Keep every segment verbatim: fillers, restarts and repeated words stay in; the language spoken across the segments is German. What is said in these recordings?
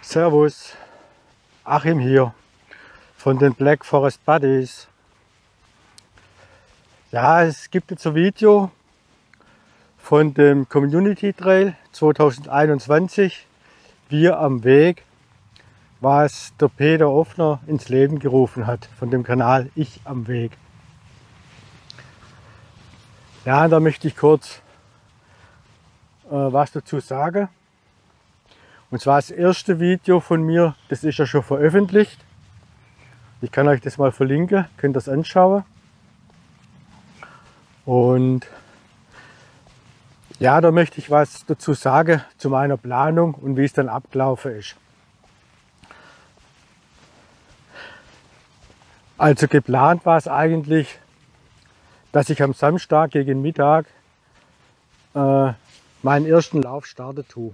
Servus, Achim hier von den Black Forest Buddies. Ja, es gibt jetzt ein Video von dem Community Trail zweitausendeinundzwanzig, Wir am Weg, was der Peter Offner ins Leben gerufen hat von dem Kanal Ich am Weg. Ja, da möchte ich kurz äh, was dazu sagen. Und zwar das erste Video von mir, das ist ja schon veröffentlicht. Ich kann euch das mal verlinken, könnt ihr das anschauen. Und ja, da möchte ich was dazu sagen zu meiner Planung und wie es dann abgelaufen ist. Also geplant war es eigentlich, dass ich am Samstag gegen Mittag äh, meinen ersten Lauf starten tue.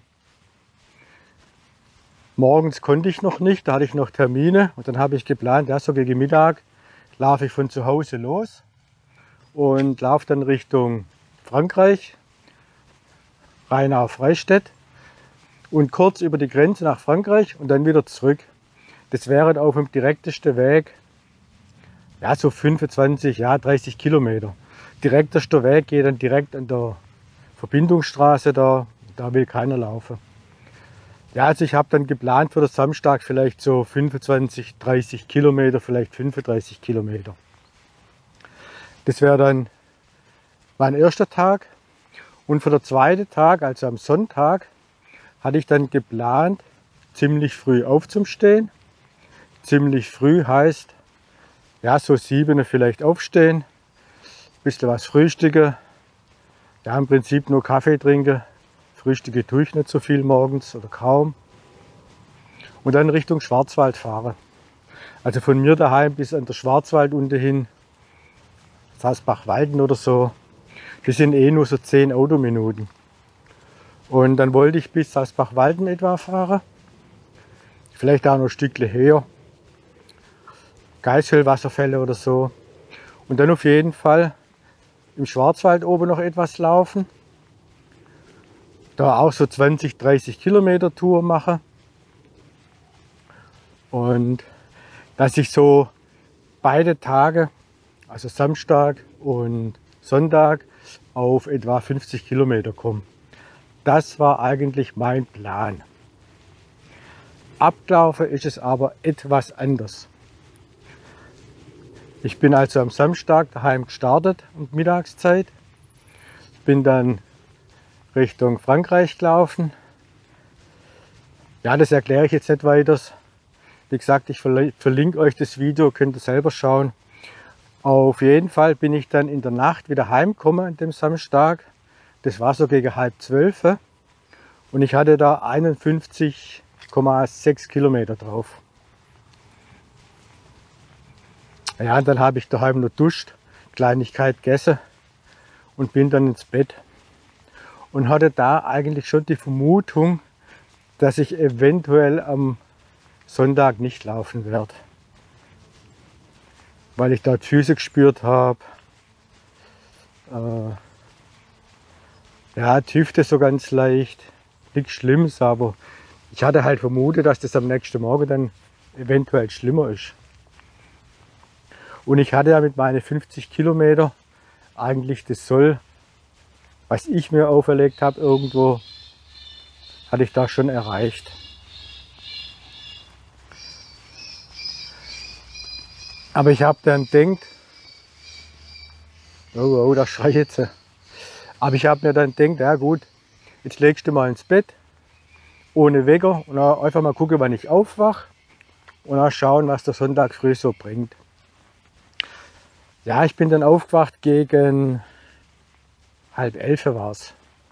Morgens konnte ich noch nicht, da hatte ich noch Termine und dann habe ich geplant, ja, so gegen Mittag laufe ich von zu Hause los und laufe dann Richtung Frankreich, Rheinau-Freistädt und kurz über die Grenze nach Frankreich und dann wieder zurück. Das wäre auf dem direktesten Weg, ja, so fünfundzwanzig, ja, dreißig Kilometer. Direktester Weg geht dann direkt an der Verbindungsstraße da, da will keiner laufen. Ja, also ich habe dann geplant für den Samstag vielleicht so fünfundzwanzig, dreißig Kilometer, vielleicht fünfunddreißig Kilometer. Das wäre dann mein erster Tag. Und für den zweiten Tag, also am Sonntag, hatte ich dann geplant, ziemlich früh aufzustehen. Ziemlich früh heißt, ja, so sieben vielleicht aufstehen, ein bisschen was frühstücken, ja, im Prinzip nur Kaffee trinken. Frühstücke tue ich nicht so viel morgens oder kaum. Und dann Richtung Schwarzwald fahren. Also von mir daheim bis an der Schwarzwald unten hin, Salzbach-Walden oder so. Das sind eh nur so zehn Autominuten. Und dann wollte ich bis Salzbach-Walden etwa fahren. Vielleicht auch noch ein Stückchen höher. Geißhöhlwasserfälle oder so. Und dann auf jeden Fall im Schwarzwald oben noch etwas laufen. Da auch so zwanzig, dreißig Kilometer Tour mache. Und dass ich so beide Tage, also Samstag und Sonntag, auf etwa fünfzig Kilometer komme. Das war eigentlich mein Plan. Abgelaufen ist es aber etwas anders. Ich bin also am Samstag daheim gestartet um Mittagszeit, bin dann Richtung Frankreich gelaufen. Ja, das erkläre ich jetzt nicht weiter. Wie gesagt, ich verlinke euch das Video, könnt ihr selber schauen. Auf jeden Fall bin ich dann in der Nacht wieder heimgekommen an dem Samstag. Das war so gegen halb zwölf. Und ich hatte da einundfünfzig Komma sechs Kilometer drauf. Ja, und dann habe ich daheim noch duscht, Kleinigkeit gegessen und bin dann ins Bett. Und hatte da eigentlich schon die Vermutung, dass ich eventuell am Sonntag nicht laufen werde. Weil ich da die Füße gespürt habe. Äh, ja, die Hüfte so ganz leicht. Nichts Schlimmes, aber ich hatte halt vermutet, dass das am nächsten Morgen dann eventuell schlimmer ist. Und ich hatte ja mit meinen fünfzig Kilometer eigentlich das Soll, was ich mir auferlegt habe, irgendwo, hatte ich da schon erreicht. Aber ich habe dann gedacht, oh, oh, da schreit jetzt. Aber ich habe mir dann gedacht, ja gut, jetzt legst du mal ins Bett, ohne Wecker und dann einfach mal gucken, wann ich aufwache und dann schauen, was der Sonntag früh so bringt. Ja, ich bin dann aufgewacht gegen halb elf war es.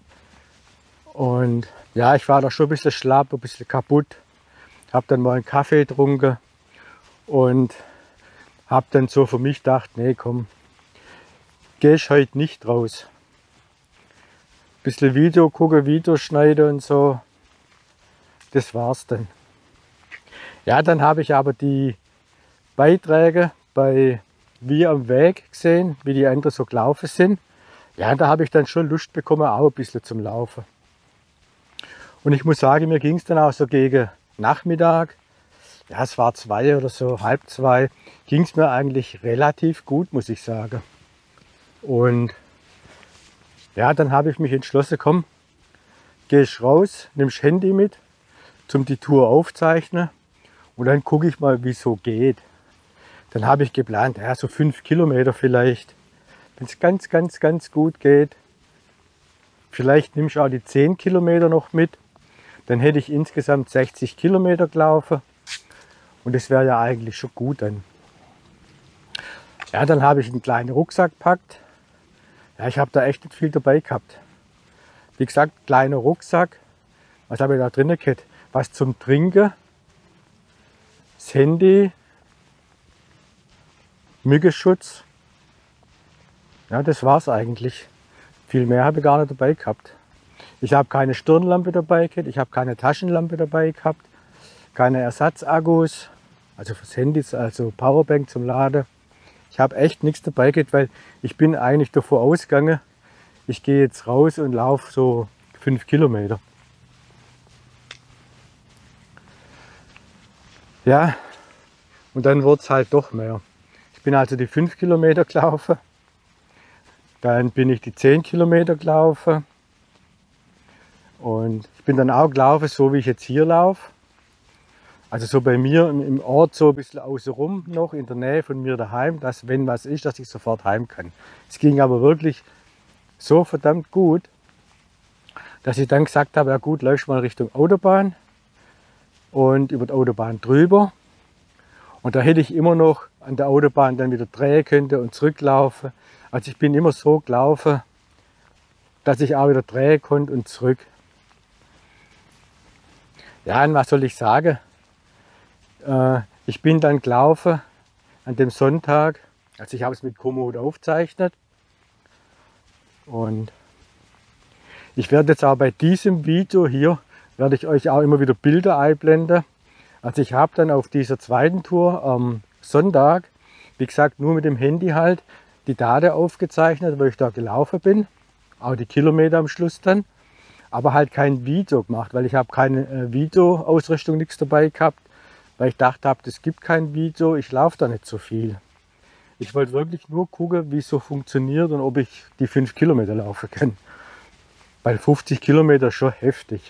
Und ja, ich war da schon ein bisschen schlapp, ein bisschen kaputt. Habe dann mal einen Kaffee getrunken und habe dann so für mich gedacht, nee komm, geh ich heute nicht raus. Ein bisschen Video gucken, Video schneiden und so. Das war's dann. Ja, dann habe ich aber die Beiträge bei Wir am Weg gesehen, wie die anderen so gelaufen sind. Ja, da habe ich dann schon Lust bekommen, auch ein bisschen zum Laufen. Und ich muss sagen, mir ging es dann auch so gegen Nachmittag, ja es war zwei oder so, halb zwei, ging es mir eigentlich relativ gut, muss ich sagen. Und ja, dann habe ich mich entschlossen, komm, gehe ich raus, nimm das Handy mit, zum die Tour aufzeichnen und dann gucke ich mal, wie es so geht. Dann habe ich geplant, ja, so fünf Kilometer vielleicht, wenn es ganz, ganz, ganz gut geht. Vielleicht nehme ich auch die zehn Kilometer noch mit. Dann hätte ich insgesamt sechzig Kilometer gelaufen. Und das wäre ja eigentlich schon gut dann. Ja, dann habe ich einen kleinen Rucksack gepackt. Ja, ich habe da echt nicht viel dabei gehabt. Wie gesagt, kleiner Rucksack. Was habe ich da drin gehabt? Was zum Trinken, das Handy, Mückenschutz. Ja, das war es eigentlich. Viel mehr habe ich gar nicht dabei gehabt. Ich habe keine Stirnlampe dabei gehabt, ich habe keine Taschenlampe dabei gehabt, keine Ersatzakkus, also fürs Handy, also Powerbank zum Laden. Ich habe echt nichts dabei gehabt, weil ich bin eigentlich davor ausgegangen, ich gehe jetzt raus und laufe so fünf Kilometer. Ja, und dann wurde es halt doch mehr. Ich bin also die fünf Kilometer gelaufen, dann bin ich die zehn Kilometer gelaufen und ich bin dann auch gelaufen, so wie ich jetzt hier laufe. Also so bei mir im Ort so ein bisschen außenrum noch, in der Nähe von mir daheim, dass wenn was ist, dass ich sofort heim kann. Es ging aber wirklich so verdammt gut, dass ich dann gesagt habe, ja gut, läufst mal Richtung Autobahn und über die Autobahn drüber. Und da hätte ich immer noch an der Autobahn dann wieder drehen können und zurücklaufen. Also ich bin immer so gelaufen, dass ich auch wieder drehen konnte und zurück. Ja, und was soll ich sagen? Äh, ich bin dann gelaufen an dem Sonntag, also ich habe es mit Komoot aufgezeichnet. Und ich werde jetzt auch bei diesem Video hier, werde ich euch auch immer wieder Bilder einblenden. Also ich habe dann auf dieser zweiten Tour am Sonntag, wie gesagt, nur mit dem Handy halt, die Daten aufgezeichnet, wo ich da gelaufen bin. Auch die Kilometer am Schluss dann. Aber halt kein Video gemacht, weil ich habe keine äh, Videoausrüstung, nichts dabei gehabt. Weil ich dachte habe, es gibt kein Video, ich laufe da nicht so viel. Ich wollte wirklich nur gucken, wie es so funktioniert und ob ich die fünf Kilometer laufen kann. Weil fünfzig Kilometer ist schon heftig.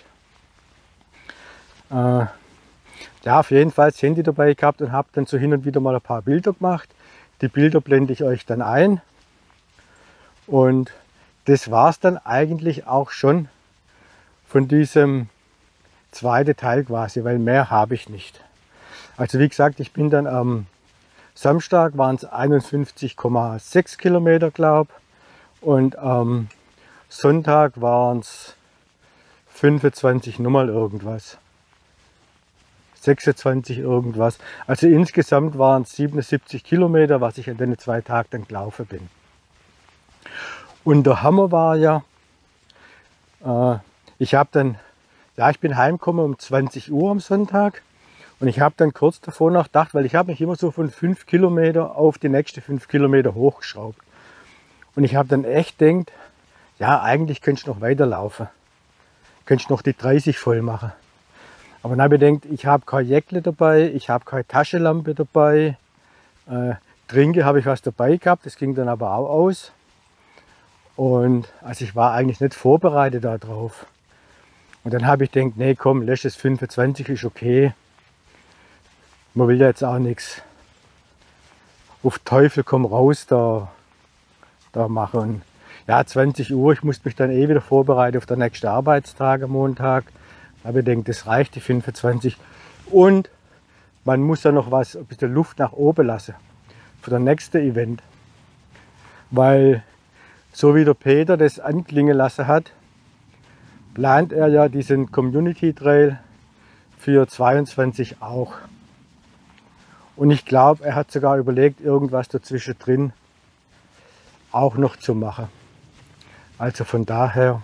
Äh, ja, auf jeden Fall das Handy dabei gehabt und habe dann so hin und wieder mal ein paar Bilder gemacht. Die Bilder blende ich euch dann ein. Und das war es dann eigentlich auch schon von diesem zweiten Teil quasi, weil mehr habe ich nicht. Also wie gesagt, ich bin dann am Samstag waren es einundfünfzig Komma sechs Kilometer, glaube ich. Und am Sonntag waren es fünfundzwanzig nochmal irgendwas. sechsundzwanzig irgendwas. Also insgesamt waren es siebenundsiebzig Kilometer, was ich an den zwei Tagen dann gelaufen bin. Und der Hammer war ja, äh, ich habe dann, ja, ich bin heimgekommen um zwanzig Uhr am Sonntag und ich habe dann kurz davor noch gedacht, weil ich habe mich immer so von fünf Kilometer auf die nächsten fünf Kilometer hochgeschraubt. Und ich habe dann echt gedacht, ja, eigentlich könnte ich noch weiterlaufen. Könnte ich noch die dreißig voll machen. Aber dann habe ich gedacht, ich habe kein Jäckle dabei, ich habe keine Taschenlampe dabei. Äh, Trinke habe ich was dabei gehabt, das ging dann aber auch aus. Und also ich war eigentlich nicht vorbereitet darauf. Und dann habe ich gedacht, nee komm, lösch das fünfundzwanzig, ist okay. Man will ja jetzt auch nichts auf Teufel komm raus da, da machen. Und ja, zwanzig Uhr, ich musste mich dann eh wieder vorbereiten auf den nächsten Arbeitstag am Montag. Aber ich denke, das reicht, die fünfundzwanzig. Und man muss ja noch was, ein bisschen Luft nach oben lassen für das nächste Event. Weil, so wie der Peter das anklingen lassen hat, plant er ja diesen Community Trail für zweiundzwanzig auch. Und ich glaube, er hat sogar überlegt, irgendwas dazwischen drin auch noch zu machen. Also von daher,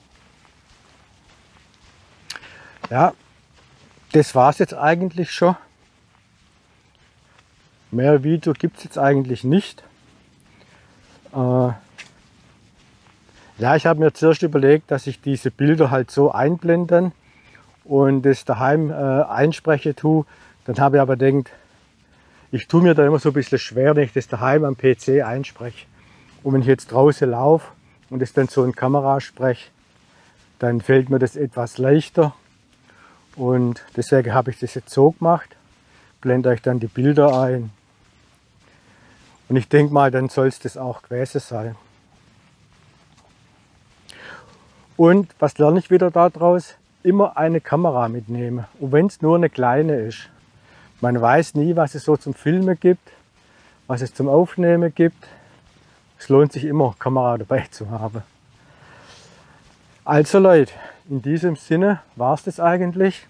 ja, das war es jetzt eigentlich schon. Mehr Video gibt es jetzt eigentlich nicht. Äh, ja, ich habe mir zuerst überlegt, dass ich diese Bilder halt so einblenden und das daheim äh, einsprechen tue, dann habe ich aber gedacht, ich tue mir da immer so ein bisschen schwer, wenn ich das daheim am P C einspreche. Und wenn ich jetzt draußen laufe und das dann so in Kamera spreche, dann fällt mir das etwas leichter. Und deswegen habe ich das jetzt so gemacht. Blende euch dann die Bilder ein. Und ich denke mal, dann soll es das auch gewesen sein. Und was lerne ich wieder daraus? Immer eine Kamera mitnehmen. Und wenn es nur eine kleine ist. Man weiß nie, was es so zum Filmen gibt, was es zum Aufnehmen gibt. Es lohnt sich immer, Kamera dabei zu haben. Also Leute, in diesem Sinne war es das eigentlich.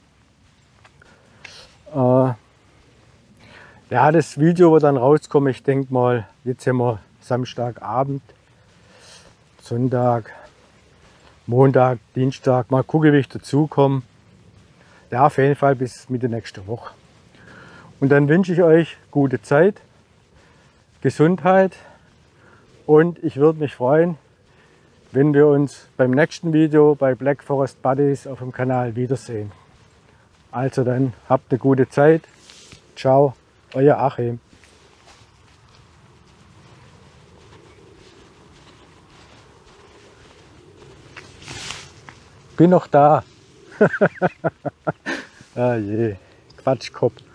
Äh, ja, das Video wird dann rauskommen. Ich denke mal, jetzt haben wir Samstagabend, Sonntag, Montag, Dienstag. Mal gucken, wie ich dazu komme. Ja, auf jeden Fall bis Mitte nächste Woche. Und dann wünsche ich euch gute Zeit, Gesundheit und ich würde mich freuen, wenn wir uns beim nächsten Video bei Black Forest Buddies auf dem Kanal wiedersehen. Also dann, habt eine gute Zeit. Ciao, euer Achim. Bin noch da. Ah je, Quatschkopf.